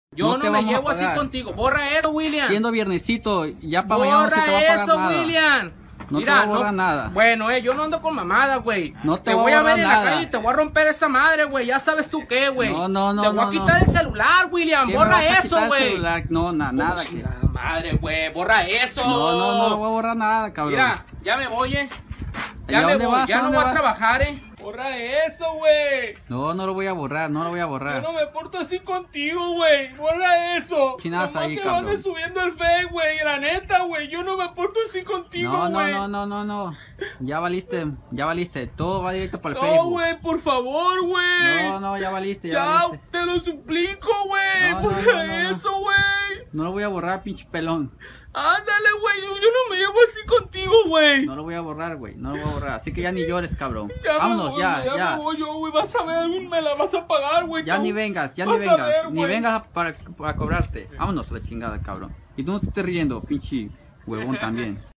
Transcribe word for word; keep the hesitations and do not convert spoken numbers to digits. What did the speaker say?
Yo no, no, te me vamos a llevo así pagar. contigo. Borra eso, William. Siendo viernesito, ya para mañana no se te va a Borra pagar eso, nada. William. No Mira, te voy a borrar no- nada. Bueno, eh, yo no ando con mamadas, güey. No te te voy voy a a ver borrar en la nada. calle y te voy a romper esa madre, güey. Ya sabes tú qué, güey. No, no, no, Te voy no, a quitar no. el celular, William. ¿Qué me Borra vas a eso, quitar el güey. celular? No, na- nada. que- La madre, güey. Borra eso. No, no, no lo voy a borrar nada, cabrón. Mira, ya me voy, eh. ¿Y Ya a me dónde voy. vas? Ya ¿A no dónde voy a vas? trabajar, eh. Borra eso, güey. No, no lo voy a borrar, no lo voy a Yo borrar. no me porto así contigo, güey. Borra eso. Chinadas Nomás ahí, que cabrón. andes subiendo el fe, güey. La neta, güey. Yo no me porto así contigo, No, no, güey. no, no, no, no. Ya valiste, ya valiste. Todo va directo para el No, Facebook. güey, por favor, güey. No, no, ya valiste, ya, Ya, valiste. te lo suplico, güey. No, no, Borra no, no, no. eso, güey. No lo voy a borrar, pinche pelón. Ándale, güey. Yo, yo no me llevo así contigo, güey. No lo voy a borrar, güey. No lo voy a borrar. Así que ya ni llores, cabrón. Ya Vámonos, me voy, ya, güey, ya, ya. me voy yo, güey. Vas a ver, algún me la vas a pagar, güey. Ya tú. ni vengas, ya ni Vas a vengas. ver, Ni güey. vengas a- para, para cobrarte. Vámonos a la chingada, cabrón. Y tú no te estés riendo, pinche huevón también.